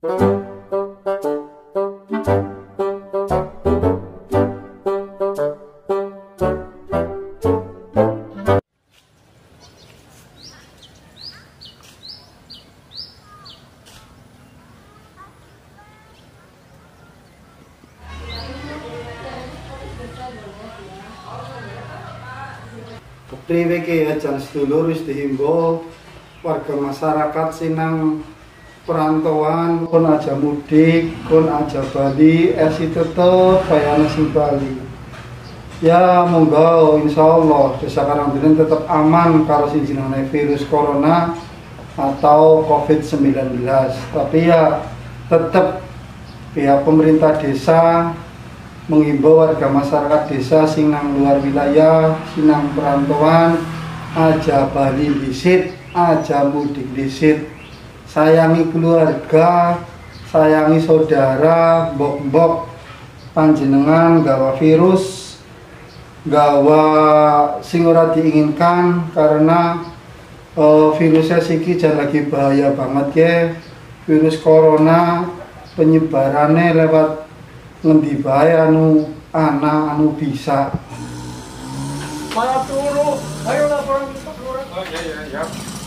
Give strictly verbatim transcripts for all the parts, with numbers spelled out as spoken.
Kepriwe ki ajan sedulur wis dihimbau warga masyarakat sinang perantauan kon aja mudik, kon aja Bali, esi tetep bayane sing Bali. Ya monggo insyaallah desa Karangdenen tetap aman karo sing jenenge virus corona atau covid sembilan belas. Tapi ya tetap pihak pemerintah desa mengimbau warga masyarakat desa sing nang luar wilayah, sinang perantauan, aja Bali disit, aja mudik disit. Sayangi keluarga, sayangi saudara, mbok-mbok panjenengan gawa virus, gawa sing ora diinginkan karena uh, virusnya siki jan lagi bahaya banget ya. Virus corona penyebarannya lewat ngendi bae anu ana anu bisa. Maaf dulu, ayo laporan kita keluar. Oh iya iya iya.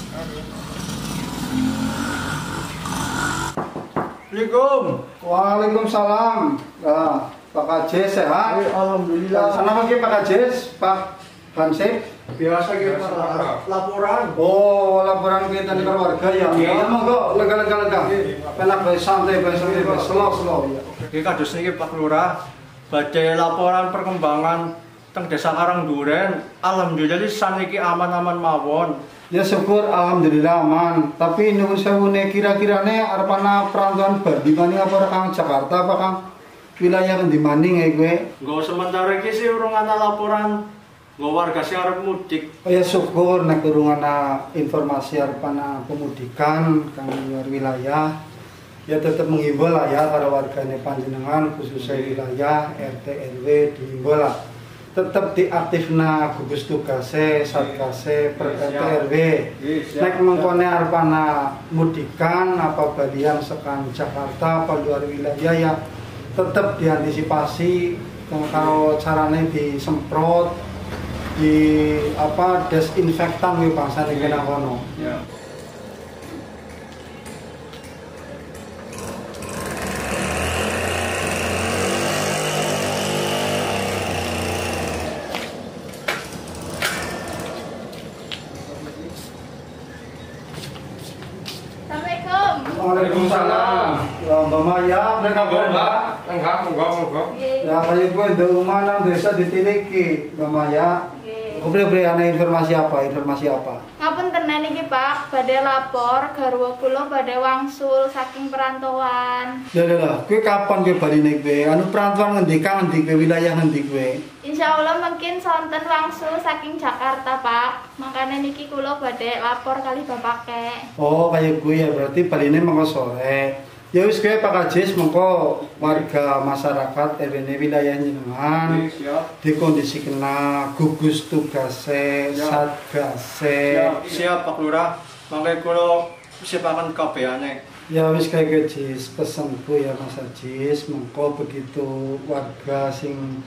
Assalamualaikum. Waalaikumsalam. Nah, Pak Kades sehat? Eh, alhamdulillah. Sana lagi Pak Kades, Pak Hansip. Biasa kita laporan. Oh, laporan kita di keluarga ya. Iya. Monggo lega-lega-lega. Penak bae santai bae santai bae slow-slow ya. Iki kados niki Pak Lurah, badhe laporan perkembangan teng Desa Karangduren. Alhamdulillah saniki aman-aman mawon. Ya syukur alhamdulillah aman. Tapi nuwun sewune kira-kirane arep ana perantauan Bali maning apa Kang Jakarta apa Kang? Wilayah endi maning e kowe? Nggo sementara iki sih urung ana laporan nggo warga sing arep mudik. Oh ya syukur nek urung ana informasi arep ana pemudikan kang luar wilayah. Ya tetap menghimbau lah ya para warganya panjenengan khususnya wilayah R T R W dihimbau lah tetap diaktifna gugus tugasnya satgasnya per R T R W. Nek mengkone arep ana mudikan apa balian sekan Jakarta apa luar wilayah ya tetap diantisipasi kalau caranya disemprot di apa desinfektan nih bangsa ning kena kono. Ya. Waalaikumsalam. Ya Mbak Maya, mereka Mbak. Enggak, enggak, enggak. Ya kayak gue di rumah nang desa ditiliki, Mbak Maya. Beri-beri ana informasi apa? Informasi apa? Ngapunten niki Pak, badhe lapor garwa kula badhe wangsul saking perantauan. Ya lha, kowe kapan kowe baline kowe? Anu perantauan ngendi kang ngendi kowe wilayah ngendi kowe? Insyaallah mungkin sonten wangsul saking Jakarta Pak. Makanya niki kula badhe lapor kali bapake. Oh, kayak gue ya berarti baline mengko sore. Ya wis kowe Pak Kades mengko warga masyarakat R W wilayah jenengan dikondisikan gugus tugase satgase. Siap, siap Pak Lurah. Mangke kula siapaken kabehane. Ya wis kayak Jis pesenku ya Mas Ajis mengko begitu warga sing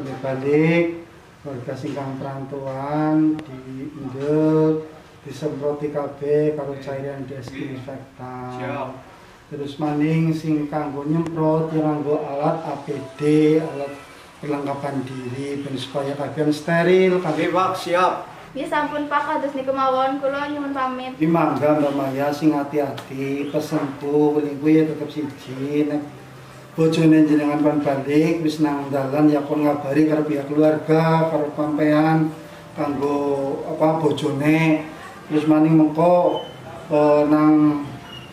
balik warga sing kang perantauan diindek disemproti kabeh karo cairan desinfektan. Siap. Terus maning sing kanggo nyemprot yang nganggo alat A P D, alat perlengkapan diri ben supaya kabeh steril kabeh. Pak, siap. Ya sampun Pak, kados niku mawon kula nyuwun pamit. Di mangga Mbak Maya sing hati-hati pesenku paling kuwi ya tetep siji nek bojone jenengan pan balik wis nang dalan ya kon ngabari karo pihak keluarga karo sampean kanggo apa bojone. Terus maning mengko eh, nang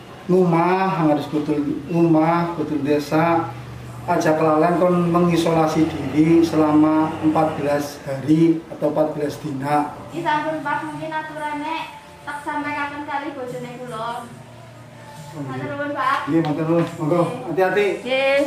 rumah harus kutul rumah kutul desa aja kelalen kon mengisolasi diri selama empat belas hari atau empat belas dina. Iki sampun Pak, mungkin aturane tak sampaikan kali bojone kula. Matur nuwun Pak. Nggih, matur nuwun. Monggo, hati-hati. Nggih.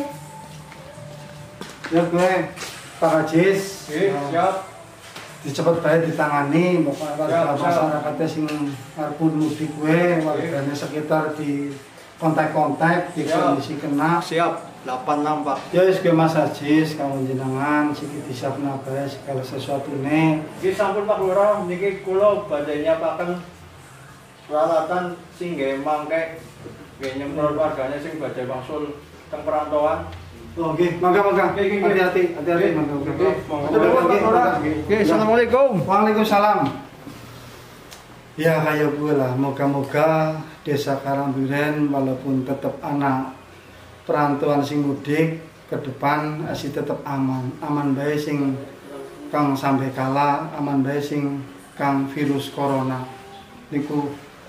Ya gue Pak Ajis. Nggih, siap. Dicepet bae ditangani pokoknya warga masyarakatnya sing arep mudik kuwe warganya sekitar di kontak-kontak di Ya. kondisi kena. Siap, delapan enam Pak. Ya wis ge Mas Ajis kamu jenengan siki disiapna bae segala sesuatu ne. Nggih sampun Pak Lurah, niki kula badhe nyapaken peralatan sing nggih mangke nggih nyemprot warganya sing badhe wangsul teng perantauan. Oh nggih, mangga-mangga. Nggih, nggih, nggih. Hati-hati, hati-hati Nggih. mangga. Nggih, monggo. Nggih, Pak Lurah. nggih. Nggih, assalamualaikum. Waalaikumsalam. Ya kayak gue lah, moga-moga desa Karangduren walaupun tetap anak perantauan sing mudik ke depan masih tetap aman, aman bae sing kang sampai kala, aman bae sing kang virus corona niku.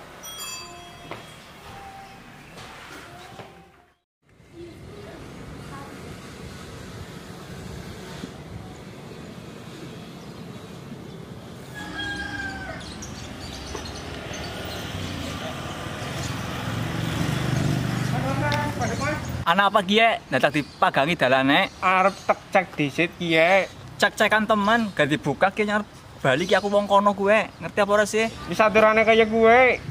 Anak apa kie? Datang dipagangi dalane. Arep tek cek disit kiye. Cek-cekan teman, gak dibuka kie nyarep balik ki aku wong kono gue. Ngerti apa ora sih? Bisa aturane kaya gue.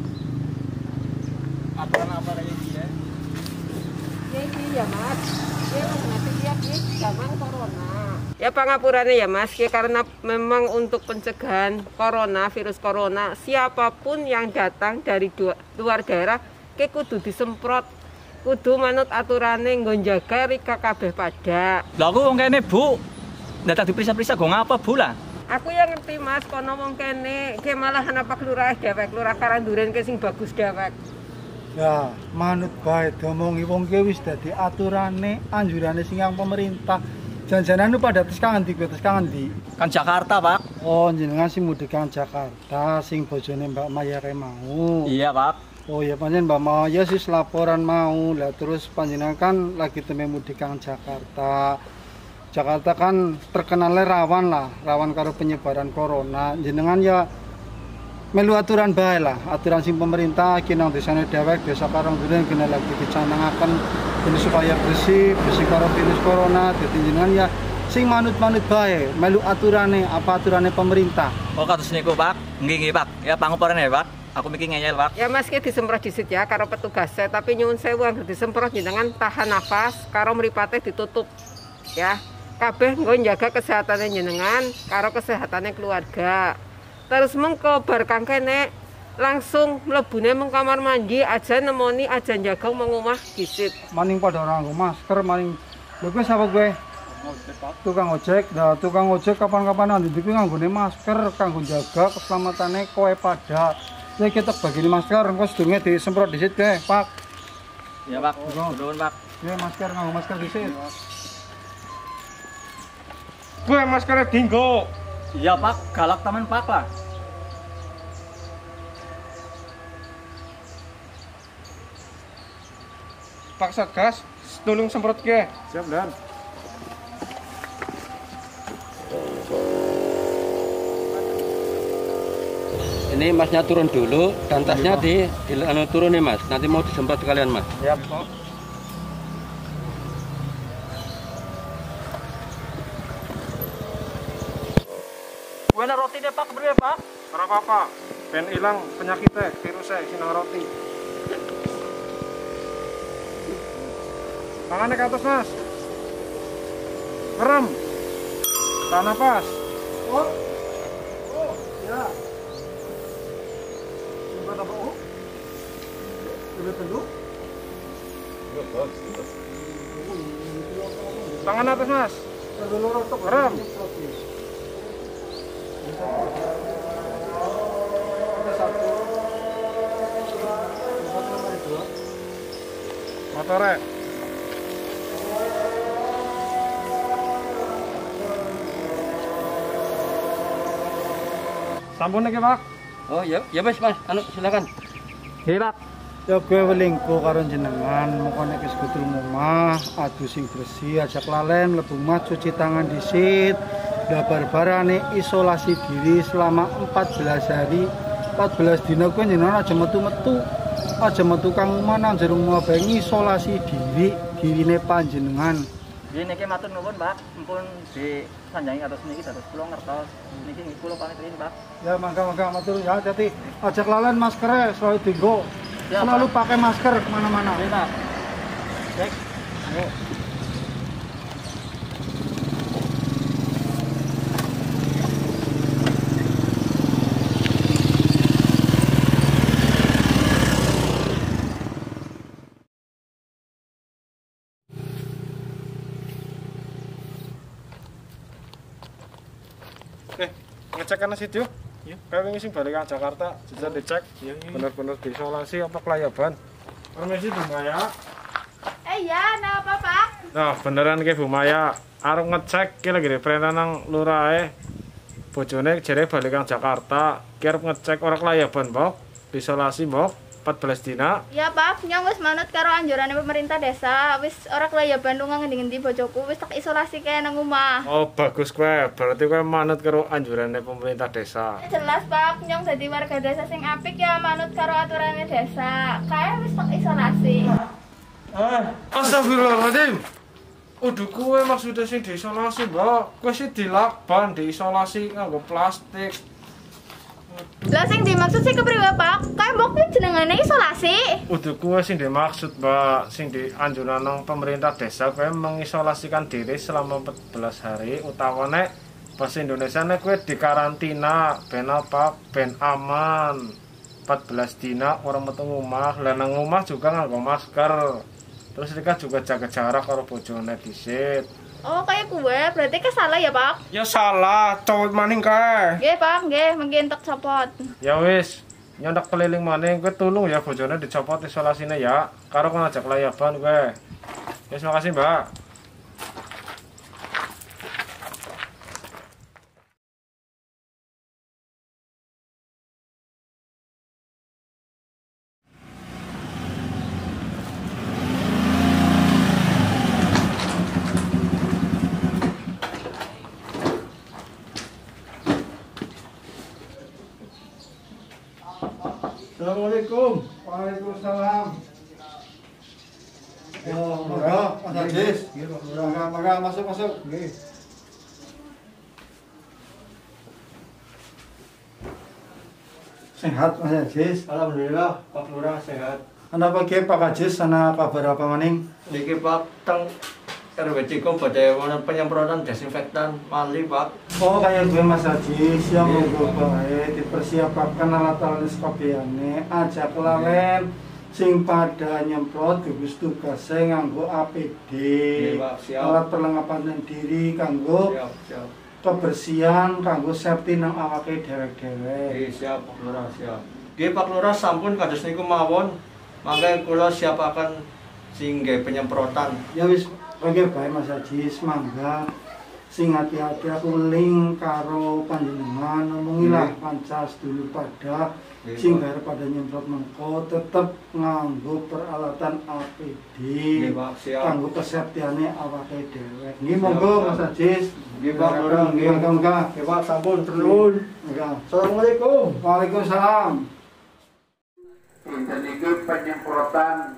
Aturan apa kaya kie? Ya iki ya Mas, ya nanti dia di zaman corona. Ya pangapurane ya Mas, ya karena memang untuk pencegahan corona, virus corona, siapapun yang datang dari dua, luar daerah, ke kudu disemprot, kudu manut aturane nggo njaga rika kabeh pada. Lah aku wong kene, Bu. Datang diperiksa-periksa go ngapa, Bu lah? Aku yang ngerti Mas, kono wong kene, ke malah apa kelurahan dewek, lurah Karangduren ke sing bagus dewek. Ya, manut bae diomongi wong ki wis dadi aturane, anjurane sing yang pemerintah. Janjanan lu pada tes kangen di, tes kangen di. Kan Jakarta, Pak. Oh, jenengan sing mudik kan Jakarta, sing bojone Mbak Maya kae mau. Iya, Pak. Oh ya panjen Mbak Maya sih laporan mau lah, terus panjenengan kan lagi teme mudik kang Jakarta. Jakarta kan terkenalnya rawan lah, rawan karo penyebaran corona. Jenengan ya melu aturan bae lah, aturan sing pemerintah kinang desane dewek desa Karangduren kena lagi dicanangaken ini supaya bersih, bersih karo virus corona. Dadi jenengan ya sing manut-manut bae, melu aturane apa aturane pemerintah. Oh, kados niku, Pak. Nggih, nggih, Pak. Ya pangupuran ya, Pak. Aku mikir ngeyel, Pak. Ya Mas, ki disemprot disit ya karo petugasnya, tapi nyuwun sewu anggere disemprot jenengan tahan nafas karo mripate ditutup. Ya. Kabeh nggo njaga kesehatane jenengan karo kesehatane keluarga. Terus mengko bar kang kene langsung mlebune meng kamar mandi aja nemoni aja njaga meng omah disit. Maning pada orang nggo masker, maning lho kowe sapa kowe? Tukang ojek. Nah, tukang ojek kapan-kapan nanti iki nganggone masker kanggo jaga keselamatane kowe pada. Saya kita bagi masker, engko sedurunge disemprot disit kowe, Pak. Iya, Pak. Nuwun, Pak. Ya masker nganggo masker disit. Gue maskernya dinggo. Iya, Pak. Galak teman, Pak lah. Pak Satgas, tolong semprot ke. Siap, Dan. Ini masnya turun dulu dan tasnya di, di anu, turun nih Mas. Nanti mau disemprot sekalian Mas. Siap. Wena roti deh, Pak. Kepriye, Pak? Ora apa-apa. Ben ilang penyakitnya, virusnya, sinang roti. Tangannya ke atas Mas. Merem. Tahan nafas. Oh. Oh, ya. Coba apa oh? Coba tunggu. Tangan atas Mas. Merem. Merem. Motornya. Sampun iki, Pak. Oh ya, ya Mas, Mas. Anu silakan. Nggih, Pak. Ya gue welingku karo jenengan mongko nek wis kudu omah adu sing bersih ajak lalen mlebu omah cuci tangan disit dah barbarane isolasi diri selama empat belas hari empat belas dina kuwi jenengan aja metu-metu aja metu kang omah nang jero omah bae isolasi diri dirine panjenengan. Nggih niki matur nuwun, Pak. Mumpun di sanjangi atas niki dados kula ngertos. Niki kula pamit riyin, Pak. Ya mangga-mangga matur ya hati-hati ajak lalen maskernya selalu dienggo. Selalu pakai masker kemana-mana. Pak. Cek. Ayo. Eh, ngecek kan situ. Ya, kayak wingi sing balik ke Jakarta, jajal dicek. Bener-bener diisolasi apa kelayaban. Permisi Bu Maya. Eh ya, nah apa Pak? Nah, beneran ke Bu Maya. Arep ngecek ki lagi diperintah nang lurahe. Bojone jere balik ke Jakarta, ki arep ngecek ora kelayaban, Mbok. Diisolasi, Mbok. empat belas dina. Ya Pak, nyong wis manut karo anjurane pemerintah desa, wis ora kelayaban lunga ngendi-ngendi bojoku, wis tak isolasi kae nang omah. Oh, bagus kowe. Berarti kowe manut karo anjurane pemerintah desa. Jelas Pak, nyong dadi warga desa sing apik ya manut karo aturane desa. Kae wis tak isolasi. Ah, astagfirullahaladzim. Udah kowe maksudnya sing diisolasi, Mbak. Kowe sih dilakban, diisolasi nganggo plastik. Lah sing dimaksud sing kepriwe Pak? Kae mbok ki jenengane isolasi. Udah kowe sing dimaksud, Mbak, sing dianjuran nang pemerintah desa kowe mengisolasikan diri selama empat belas hari utawa nek pas Indonesia nek kowe dikarantina ben apa? Ben aman. empat belas dina orang metu omah, lah nang omah juga nganggo masker. Terus mereka juga jaga jarak karo bojone dhisik. Oh, kayak kue, berarti ke salah ya Pak? Ya salah, cowok maning kae. Nggih Pak, nggih, mungkin tak copot. Ya wis, nyondak keliling maning kowe tulung ya bojone dicopot isolasine ya. Karo kon ajak layaban kowe. Wis makasih, Mbak. Assalamualaikum. Waalaikumsalam. Oh, monggo, Mas Ajis. Monggo, monggo masuk masuk. Nggih. Sehat Mas Ajis. Alhamdulillah, Pak Lurah sehat. Ana pagi Pak Ajis, ana kabar apa maning? Niki Pak teng R W tiga badhe wonten penyemprotan desinfektan mali Pak. Oh, kayak gue Mas Ajis yang monggo bae dipersiapkan alat-alat sekabehane aja kelalen sing pada nyemprot gugus tugase nganggo A P D. Nggih, Pak, siap. Alat perlengkapan diri kanggo Siap, siap. kebersihan kanggo safety nang awake dewek-dewek. Nggih, siap Pak Lurah, siap. Nggih Pak Lurah sampun kados niku mawon. Mangke kula siapaken sing nggih penyemprotan. Ya wis oke bae Mas Ajis, mangga sing hati-hati aku ling karo panjenengan ngomongilah panca sedulur pada Nggih, sing Pak. gara pada nyemprot mengko tetep nganggo peralatan A P D Nggih, Pak, siap. kanggo kesehatiane awake dhewe. Nggih monggo Siap, Mas Ajis. Nggih Pak Lurah, nggih. Monggo. Nggih Pak sampun terus. Monggo. Assalamualaikum. Waalaikumsalam. Dinten iki penyemprotan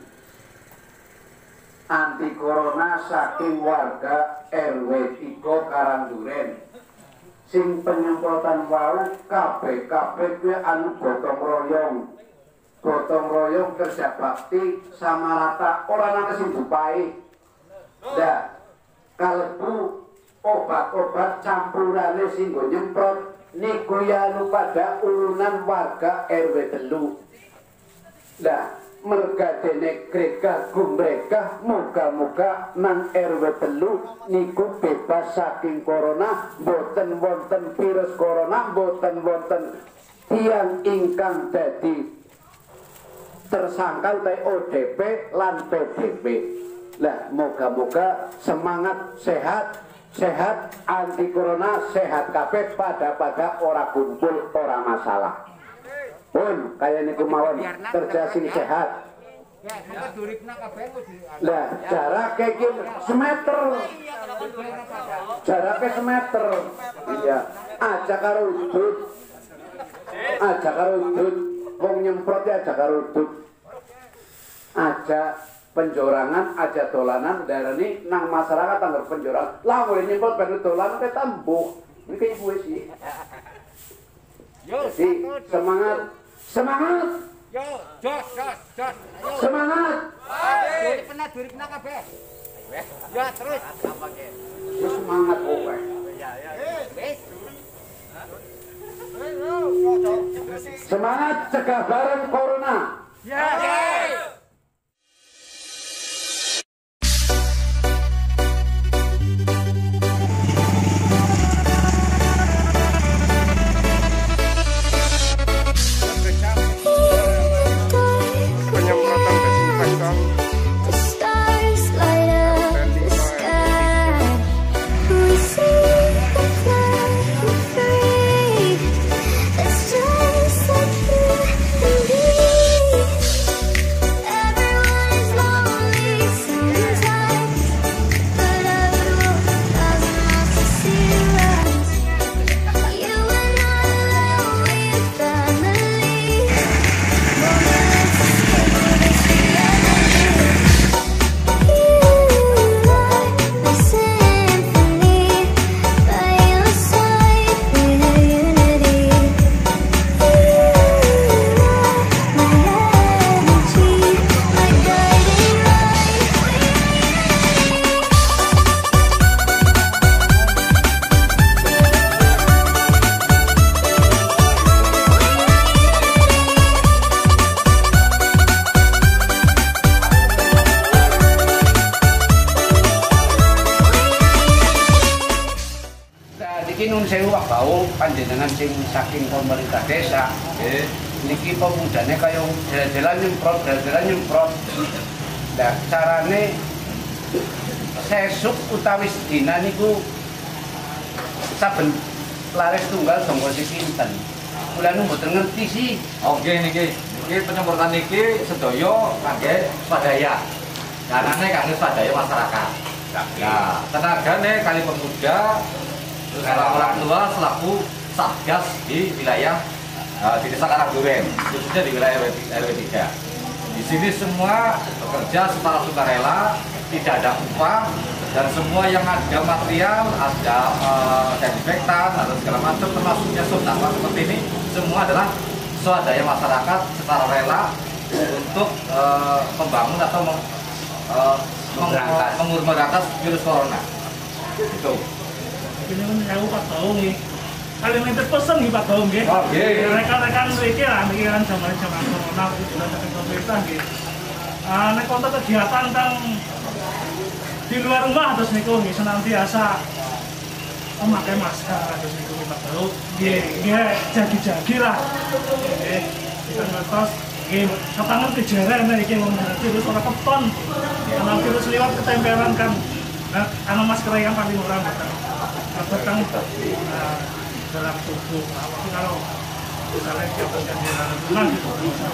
anti corona saking warga R W tiga Karangduren. Sing penyemprotan wau kabeh kabeh kuwi anu gotong royong. Gotong royong kerja bakti sama rata ora ana sing dupai. Nah, kalbu obat-obat campurane sing nggo nyemprot niku ya anu pada urunan warga R W telu. Nah, mergadene grega gumregah muga-muga nang R W telu niku bebas saking corona, boten wonten virus corona, boten wonten tiyang ingkang dadi tersangka te O D P lan P D P. Lah, moga-moga semangat sehat, sehat anti corona, sehat kabeh pada-pada ora kumpul, ora masalah. Pun kaya niku mawon kerja sing sehat. Lah jaraknya iki semeter. Jaraknya semeter. Iya, aja karo udut. Aja karo udut. Wong nyemprot ya aja karo udut. Aja penjorangan, aja dolanan darani nang masyarakat tanggal penjorangan. Lah boleh nyemprot ben dolanan ke tembuk. Iki ibu sih. Jadi semangat, semangat, Yo, jos, jos, jos. Semangat. Duri pernah, duri pernah kabeh. Ya terus. Terus semangat kowe. Ya, ya. Wis. Semangat cegah bareng corona. Ya. Penyemprotan desinfektan. Nun sewu bau panjenengan sing saking pemerintah desa, nggih. Niki pemudane kaya jalan-jalan nyemprot, jalan-jalan nyemprot. Nah, carane sesuk utawi sedina niku saben laris tunggal sangka sinten. Kula nu mboten ngerti sih. Oke niki, niki penyemprotan niki sedaya kangge swadaya. Karane kangge swadaya masyarakat. Nah, tenagane kali pemuda terus orang tua selaku satgas di wilayah uh, di desa Karangduren, khususnya di wilayah R W tiga. Di sini semua bekerja secara sukarela, tidak ada upah, dan semua yang ada material, ada uh, desinfektan, ada segala macam, termasuknya suntikan seperti ini, semua adalah swadaya masyarakat secara rela untuk uh, membangun atau meng, uh, memberantas virus corona. Itu. Ini kan saya Pak Taung nih. Kali ini pesen nih Pak Taung nih. Oke. Rekan-rekan mereka lah, ini kan zaman-zaman corona itu sudah dari pemerintah nih. Ah, nek kontak kegiatan tentang di luar rumah terus niku nih senantiasa memakai masker terus niku Pak Taung. Nggih, nggih jagi-jagi lah. Nggih, kita ngertos nggih kapangan kejadian iki wong virus ora keton. Karena virus liwat ketempelan kan. Nah, ana masker yang paling murah tentang uh, dalam tubuh. Tapi kalau misalnya kegiatan di luar rumah gitu,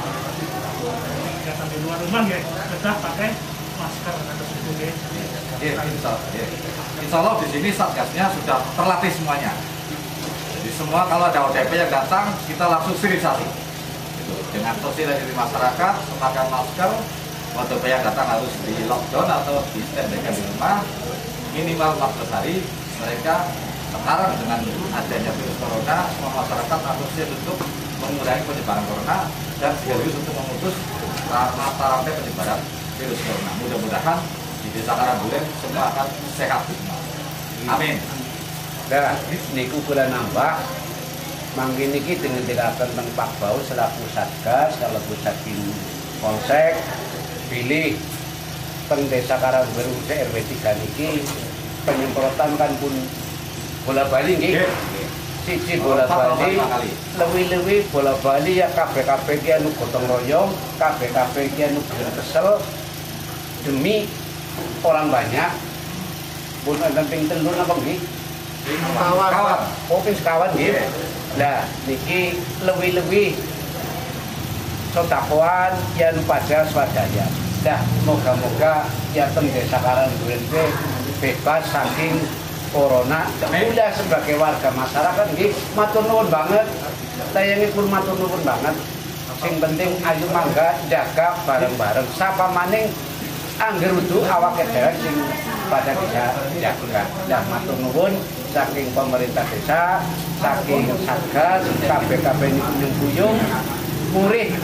kegiatan di luar rumah ya tetap pakai masker atau itu ya. Ya, insya, ya. Insya Allah di sini satgasnya sudah terlatih semuanya. Jadi semua kalau ada O D P yang datang kita langsung sterilisasi. Gitu. Dengan sosialisasi masyarakat, memakai masker. O D P yang datang harus di lockdown atau di standby di rumah minimal empat belas hari. Mereka sekarang dengan adanya virus corona, semua masyarakat harusnya untuk mengurangi penyebaran corona dan sekaligus untuk memutus mata rantai penyebaran virus corona. Mudah-mudahan di desa Karangduren semua akan sehat. Amin. Nah, niku kula nambah mangke niki dengan diraken teng Pak Bau selaku satgas kalebu saking Polsek pilih teng desa Karangduren R W tiga niki penyemprotan kan pun bola bali nggih. Siji bola bali, lewi-lewi bola bali ya kabeh-kabeh ki anu gotong royong, kabeh-kabeh ki anu kesel demi orang banyak. Pun enten ping telu napa nggih? Kawan. Kawan. Oh, ping sekawan nggih. Lah niki lewi-lewi sodakoan yang pada swadaya. Dah moga-moga ya teng desa Karangduren bebas saking corona. Udah sebagai warga masyarakat nggih matur nuwun banget. Sayangipun matur nuwun banget. Sing penting ayo mangga jaga bareng-bareng. Sapa maning angger udu awake dhewe sing pada bisa jaga. Dah matur nuwun saking pemerintah desa, saking satgas, kabeh-kabeh niku nyembuyung murih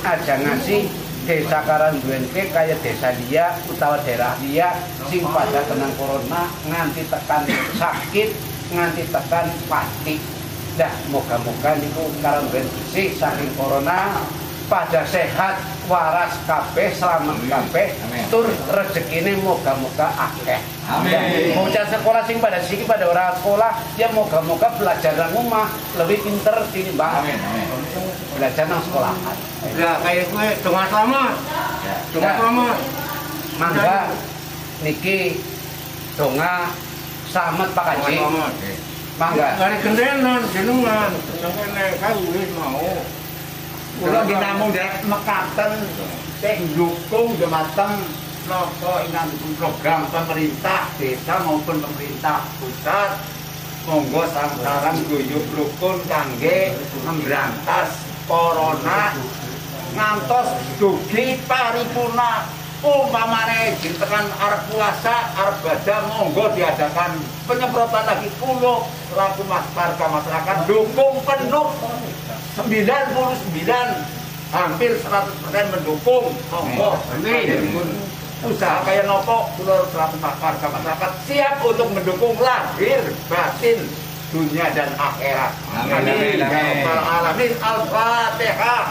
aja ngasih desa Karangduren ke kaya desa liya utawa daerah liya sing pada kena corona nganti tekan sakit nganti tekan pati. Nah, moga-moga niku Karangduren bersih saking corona, pada sehat waras kabeh selamat kabeh tur rezekine moga-moga akeh. Amin. Bocah sekolah sing pada siki pada orang sekolah ya moga-moga belajar nang omah lebih pinter tinimbang amin amin belajar nang sekolahan. Ya kayak gue donga selamat. Donga selamat. Mangga niki donga selamat Pak Haji. Mangga. Dari gendenan jenengan nang kene kawis mau. Kula dinamung dari mekaten sing dukung dumateng napa ingkang program pemerintah desa maupun pemerintah pusat. Monggo sareng guyub rukun kangge membrantas corona ngantos dugi paripurna. Umpamane dinten arep puasa arep badah monggo diadakan penyemprotan lagi kula selaku warga masyarakat dukung penuh sembilan puluh sembilan hampir seratus persen mendukung. Monggo amin. Usaha kaya nopo kula selaku warga masyarakat siap untuk mendukung lahir batin dunia dan akhirat. Amin. Ya rabbal alamin. Al-Fatihah.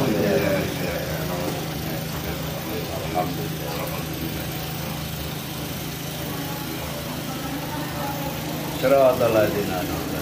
Siratal ladzina an'amta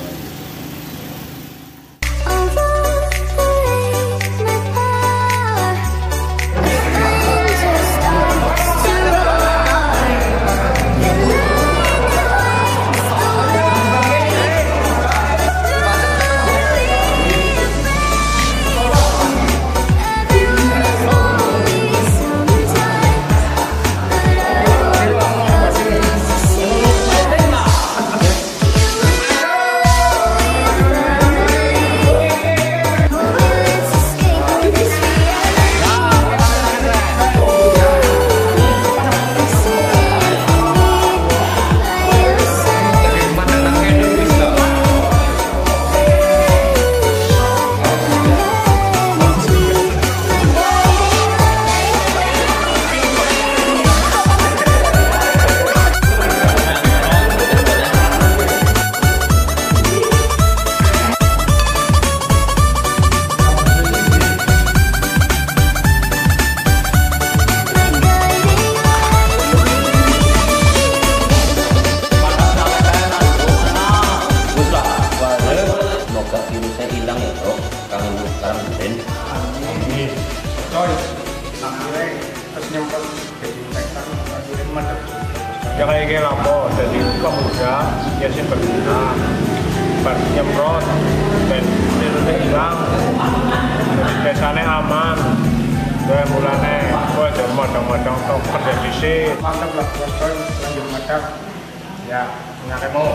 ya kayak gini lampu, jadi pemuda ya sih berguna bernyemprot dan virusnya hilang desanya aman dan mulanya gue ada modong-modong untuk kerja fisik mantap lah bos coy lanjut mantap ya nyari mau.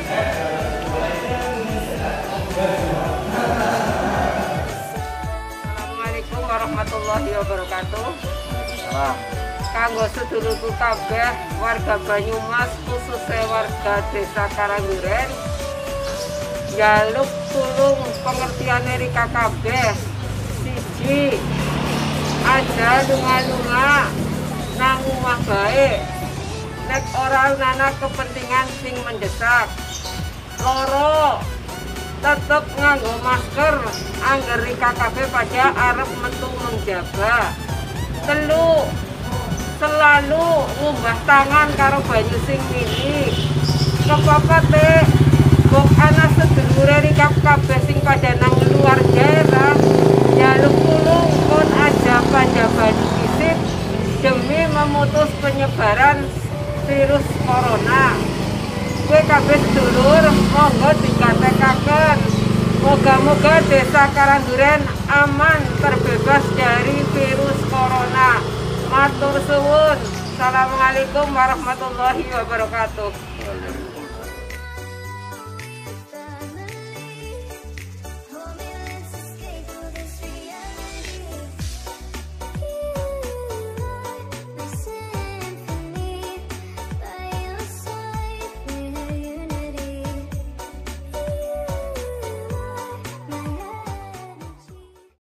Assalamualaikum warahmatullahi wabarakatuh. Salam. Kanggo sedulurku kabeh warga Banyumas khususnya warga desa Karangduren jaluk tulung pengertian dari K K B siji aja lunga-lunga nang omah bae nek ora ana kepentingan sing mendesak. Loro tetep nganggo masker angger K K B pada arep metu menjaga. Telu selalu ngubah tangan karo banyu sing mili. Kepapat teh bok ana sedulure ri K K B sing pada nang luar daerah jaluk tulung kon aja panjabani fisik demi memutus penyebaran virus corona. Kowe kabeh sedulur monggo dikatekaken moga-moga desa Karangduren aman terbebas dari virus corona. Matur suwun. Assalamualaikum warahmatullahi wabarakatuh.